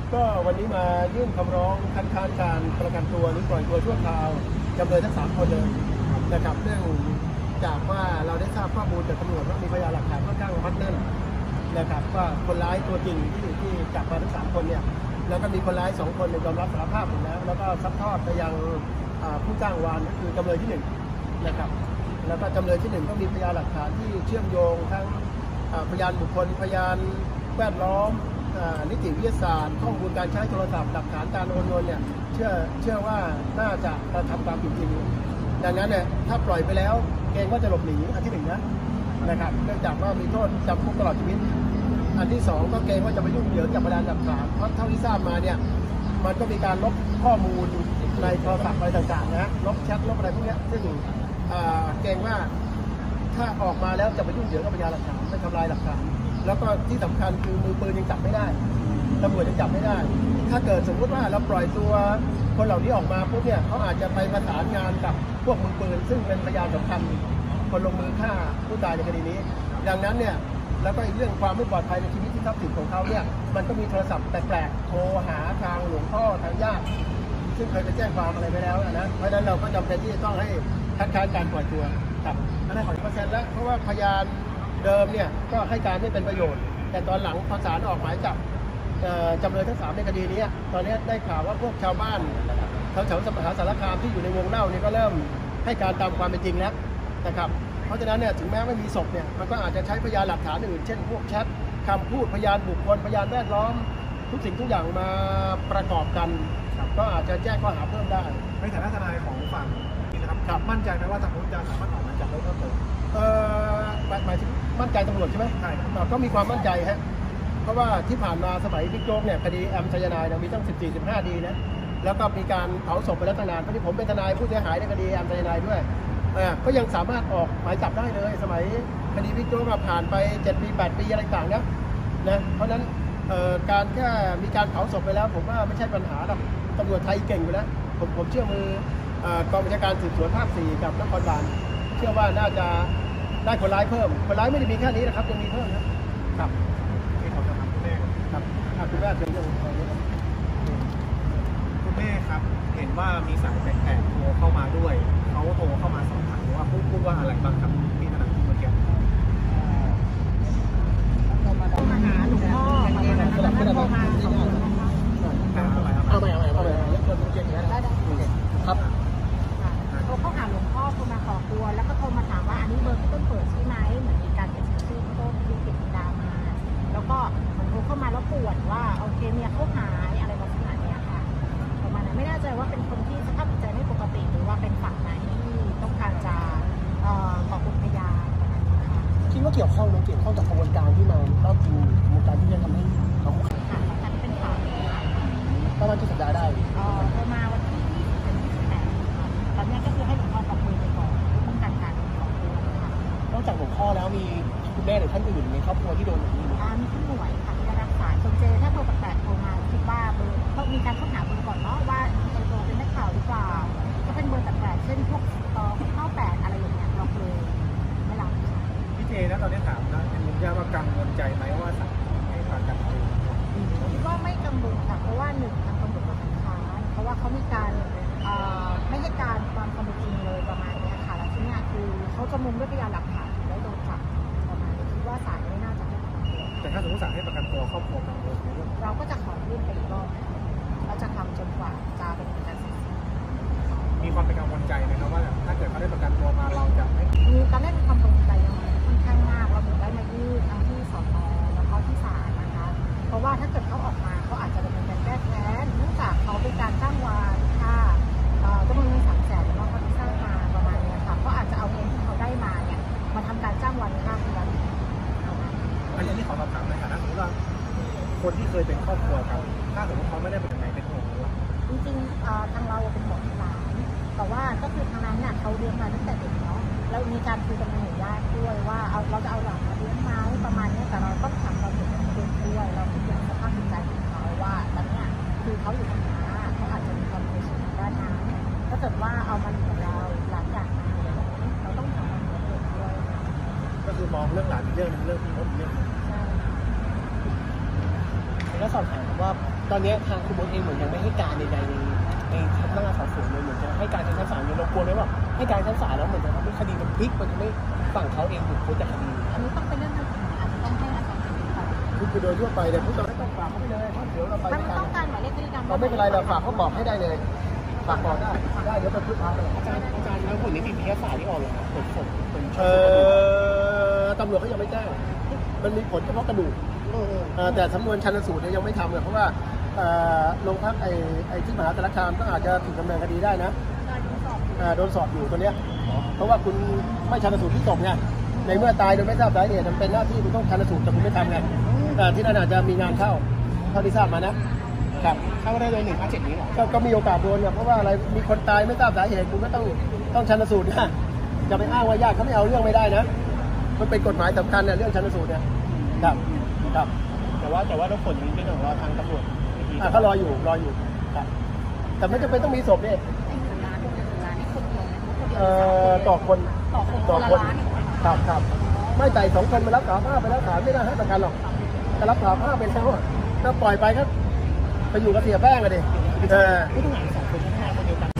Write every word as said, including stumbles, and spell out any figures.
ก็วันนี้มายื่นคำร้องคัดค้านการประกันตัวหรือปล่อยตัวชั่วคราวจำเลยทั้งสามคนเลยนะครับเรื่องจากว่าเราได้ทราบข้อมูลจากตำรวจว่ามีพยานหลักฐานค่อนข้างมัดแน่นนะครับว่าคนร้ายตัวจริงที่ที่จับมาทั้งสามคนเนี่ยแล้วก็มีคนร้ายสองคนยอมรับสารภาพหมดแล้วแล้วก็ซัดทอดไปยังผู้จ้างวานก็คือจำเลยที่หนึ่งนะครับแล้วก็จำเลยที่หนึ่งก็มีพยานหลักฐานที่เชื่อมโยงทั้งพยานบุคคลพยานแวดล้อมนิติวิทยาศาสตร์ข้อมูลการใช้โทรศัพท์หลักฐานการโอนเงินเนี่ยเชื่อเชื่อว่าน่าจะกระทำความผิดจริงดังนั้นเนี่ยถ้าปล่อยไปแล้วเกรงว่าจะหลบหนีอันที่หนึ่งนะนะครับเนื่องจากว่ามีโทษจำคุกตลอดชีวิตอันที่สองก็เกรงว่าจะไปยุ่งเหยิงกับพยานหลักฐานเพราะเท่าที่ทราบมาเนี่ยมันก็มีการลบข้อมูลในโทรศัพท์อะไรต่างๆนะลบแชทลบอะไรพวกนี้ซึ่งเกรงว่าถ้าออกมาแล้วจะไปยุ่งเหยิงกับพยานหลักฐานไปทำลายหลักฐานแล้วก็ที่สำคัญคือมือปืนยังจับไม่ได้ตำรวจยังจับไม่ได้ถ้าเกิดสมมติว่าเราปล่อยตัวคนเหล่านี้ออกมาพวกเนี่ยเขาอาจจะไปประสานงานกับพวกมือปืนซึ่งเป็นพยานสำคัญคนลงมือฆ่าผู้ตายในคดีนี้ดังนั้นเนี่ยแล้วก็อีกเรื่องความไม่ปลอดภัยในชีวิตที่ทรัพย์สินของเขาเนี่ยมันก็มีโทรศัพท์แปลกๆโทรหาทางหลวงพ่อทางญาติซึ่งเคยไปแจ้งความอะไรไปแล้วนะเพราะฉะนั้นเราก็จำเป็นที่จะต้องให้คัดค้านการปล่อยตัวครับอันนั้นขอเปอร์เซ็นต์แล้วเพราะว่าพยานเดิมเนี่ยก็ให้การไม่เป็นประโยชน์แต่ตอนหลังพอศาลออกหมายจับจำเลยทั้งสามในคดีนี้ตอนนี้ได้ข่าวว่าพวกชาวบ้านแถวแถวมหาสารคามที่อยู่ในวงเล่านี่ก็เริ่มให้การตามความเป็นจริงแล้วนะครับเพราะฉะนั้นเนี่ยถึงแม้ไม่มีศพเนี่ยมันก็อาจจะใช้พยานหลักฐานอื่นเช่นพวกแชทคำพูดพยานบุคคลพยานแวดล้อมทุกสิ่งทุกอย่างมาประกอบกันก็อาจจะแจ้งข้อหาเพิ่มได้ในฐานะทนายของฝั่งนี้นะครับมั่นใจไหมว่าทางนู้นจะสามารถออกหมายจับได้เพิ่มเติมเอ่อหมายถึงมั่นใจตำรวจใช่ไหมใช่ก็มีความมั่นใจฮะเพราะว่าที่ผ่านมาสมัยบิ๊กโจ๊กเนี่ยคดีแอมไซยาไนด์มีตั้งสิบสี่ สิบห้าดีนะแล้วก็มีการเผาศพไปแล้วตั้งนานเพราะที่ผมเป็นทนายผู้เสียหายในคดีแอมไซยาไนด์ด้วยก็ยังสามารถออกหมายจับได้เลยสมัยคดีบิ๊กโจ๊กผ่านไปเจ็ดปีแปดปีอะไรต่างๆนะนะเพราะฉะนั้นการแค่มีการเผาศพไปแล้วผมว่าไม่ใช่ปัญหาหรอกตำรวจไทยเก่งอยู่แล้วผมผมเชื่อมือกองบัญชาการสืบสวนภาคสี่กับนครบาลเชื่อว่าน่าจะได้คนร้ายเพิ่มคนร้ายไม่ได้มีแค่นี้นะครับยังมีเพิ่มนะครับที่เขาจะทำคุณแม่ครับคุณแม่เป็นเรื่องอะไรนี้คุณแม่ครับเห็นว่ามีสายแปลกๆโทรเข้ามาด้วยเขาโทรเข้ามาสอบถามว่าพูดพูดว่าอะไรบ้างครับพี่ธนาคารเมื่อกี้โทรมาหาหลวงพ่อแล้วก็โทรมาเอาไปเอาไปเอาไปเรื่องคนเก่งนะครับโทรเข้าหาหลวงพ่อโทรมาขอตัวแล้วก็โทรมาถามว่าอันนี้เบอร์ที่ต้นเปิดใช่ไหมเหมือนมีการเขียนชื่อต้นที่ติดดามาแล้วก็เหมือนโทรเข้ามาแล้วปวดว่าโอเคเมียเขาหายอะไรลักษณะนี้ค่ะประมาณนั้นไม่แน่ใจว่าเป็นคนที่สภาพจิตใจไม่ปกติหรือว่าเป็นฝั่งไหนที่ต้องการจะขอบุญพยานประมาณนี้ค่ะคิดว่าเกี่ยวข้องเกี่ยวข้องกับกระบวนการที่มารอบจริงกระบวนการที่จะทำให้เขาค่ะตอนนี้เป็นข่าวประมาณกี่สัปดาห์ได้ประมาณวันที่ยี่สิบถึงยี่สิบแปดตอนนี้ก็คือให้หลวงพ่อขอบมือไปก่อนป้องกันการขอตัวค่ะนอกจากหลวงพ่อแล้วมีคุณแม่หรือท่านอื่นในครอบครัวที่โดนแบบนี้ไหมมีผู้ป่วยค่ะที่รักษาคนเจอถ้าโทรแปลกๆโทรมาคิดว่าเบอร์เขามีการค้นหาเบอร์ก่อนเนาะว่าเบอร์โทรเป็นนักข่าวหรือเปล่าก็เป็นเบอร์แปลกๆเช่นพวกต่อข้าวแปดอะไรอย่างเงี้ยเราเลยไม่รับพี่เจนะตอนนี้ถามนะยังยากว่ากังวลใจไหมว่าสั่งให้ผ่านการตัดสินคิดว่าไม่กังวลค่ะเพราะว่าหนึ่งทางตำรวจคัดค้านเพราะว่าเขามีการไม่ให้การความความจริงเลยประมาณนี้ค่ะแล้วทีนี้คือเขาจะมุมด้วยพยานหลักฐานได้โดนจับประมาณนี้คิดว่าศาลไม่น่าจะให้ประกันตัวแต่ถ้าสมมติศาลให้ประกันตัวครอบครัวกังวลในเรื่องเราก็จะขอยื่นไปอีกรอบเราจะทำจนกว่าจะเป็นการเสร็จมีความเป็นกังวลใจไหมครับว่าถ้าเกิดเขาได้ประกันตัวมาเราจะไม่มีตอนแรกมีความกังวลใจค่อนข้างมากเราถึงได้มายื่นทั้งที่สน.แล้วก็ที่ศาลนะคะเพราะว่าถ้าเกิดเขาออกมาเขาอาจจะดำเนินการแก้แค้นเนื่องจากเขาเป็นการจ้างวานค่าจำนวนเงินสามแสนแล้วเขาที่สร้างมาประมาณนี้ค่ะเขาอาจจะเอาเงินที่เขาได้มาเนี่ยมาทำการจ้างวานค่าคืออะไรอันนี้ที่ขอสอบถามในฐานะสมมติว่าคนที่เคยเป็นครอบครัวกันถ้าสมมติเขาไม่ได้เป็นไหนเป็นห่วงเราจริงๆทางเราเป็นห่วงหลานแต่ว่าก็คือทางนั้นเนี่ยเขาเลี้ยงมาตั้งแต่เด็กเนาะแล้วมีการคุยกันในหมู่ญาติด้วยว่าเอาเราจะเอาหลานมาเลี้ยงไหมประมาณนี้แต่เราต้องถามเราเห็นเด็กด้วยเราคิดถึงสภาพจิตใจของเขาว่าตอนนี้คือเขาอยู่กับน้าเขาอาจจะมีความเคยชินด้านนั้นถ้าเกิดว่าเอามาอยู่กับเราหลานอยากมาเราต้องถามเราเด็กด้วยก็คือมองเรื่องหลานเรื่องนึงเรื่องที่เขาเรื่องใช่แล้วสอบถามว่าตอนนี้ทางคุณบดเองเหมือนยังไม่ให้การใดๆในในชั้นพนักงานสอบสวนเลยเหมือนจะให้การในชั้นศาลอยู่เรากลัวไหมว่าให้การชั้นศาลแล้วเหมือนจะทำให้คดีมันพลิกมันจะไม่ฝั่งเขาเองถูกพ้นจากคดีอันนี้ต้องเป็นเรื่องทางกฎหมายอาจจะต้องให้อาจารย์เป็นคนคือโดยทั่วไปเนี่ยผู้ต้องไม่ต้องฝากเขาไปเลยเพราะเดี๋ยวเราไปมันด้วยกันต้องการหมายเลขพฤติกรรมเราไม่เป็นไรเราฝากเขาบอกให้ได้เลยฝากบอกได้ได้เดี๋ยวไปพึ่งพาเลยอาจารย์อาจารย์แล้วผลนิติวิทยาศาสตร์ที่ออกเลยครับผลผลผลเออตำรวจเขายังไม่แจ้งมันมีผลเฉพาะกระดูกเออเอ่อแต่สำนวนชันสูตรเนี่ยยังไม่ทำเลยเพราะว่าเอ่อโรงพักไอ้ไอ้ที่มหาสารคามก็อาจจะถูกดำเนินคดีได้นะเอ่อโดนสอบอยู่ตัวเนี้ยเพราะว่าคุณไม่ชันสูตรที่ศพไงในเมื่อตายโดยไม่ทราบสาเหตุมันเป็นหน้าที่คุณต้องชันสูตรแต่คุณไม่ทำไงแต่ที่นั่นอาจจะมีงานเข้าเท่าที่ทราบมานะครับเข้าได้เลยหนึ่งห้าเจ็ดนี้หรอก็ก็มีโอกาสโดนเนี่ยเพราะว่าอะไรมีคนตายไม่ทราบสาเหตุคุณก็ต้องต้องชันสูตรนะจะไปอ้างว่าญาติเขาไม่เอาเรื่องไม่ได้นะมันเป็นกฎหมายสำคัญเนี่ยเรื่องชันสูตรเนี่ยครับครับแต่ว่าแต่ว่าเราผลนี้เป็นของเราทางตำรวจอ่ะเขารออยู่รออยู่ครับแต่ไม่จำเป็นต้องมีศพเนี่ยไอ้หนึ่งล้านหนึ่งล้านนี่คนเดียวนะคนเดียวเอ่อต่อคนต่อคนต่อละคนล้านครับครับไม่แต่สองคนมารับสารภาพไปแล้วศาลไม่ได้ให้ประกันหรอกแต่รับสารภาพไปแล้วอะถ้าปล่อยไปก็ไปอยู่กับเสียแป้งอะดิเออผู้ต้องหาสองคนที่ทำงานคนเดียวกัน